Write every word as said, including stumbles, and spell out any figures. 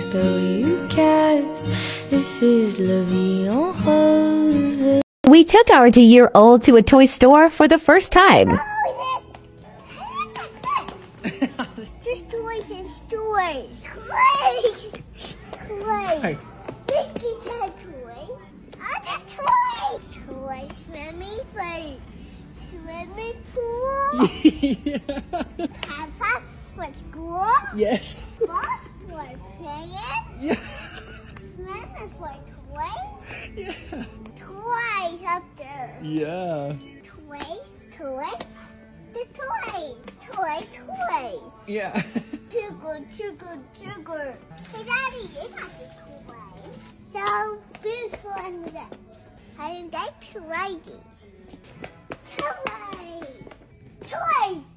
spell you cast. This is La Vie en Rose. We took our two-year-old to a toy store for the first time. There's toys in stores. Great! Great. Mickey's had toys. Other toys. Toys swimming for swimming pool. Yeah. Papas for school. Yes. Balls for playing. Yeah. Swimming for toys. Yeah. Toys up there. Yeah. Toys, toys. The toys. Toys, toys. Yeah. Sugar, sugar, sugar. Hey, Daddy, they got the toys. So beautiful and that. I didn't like to write these. Toys. Toys.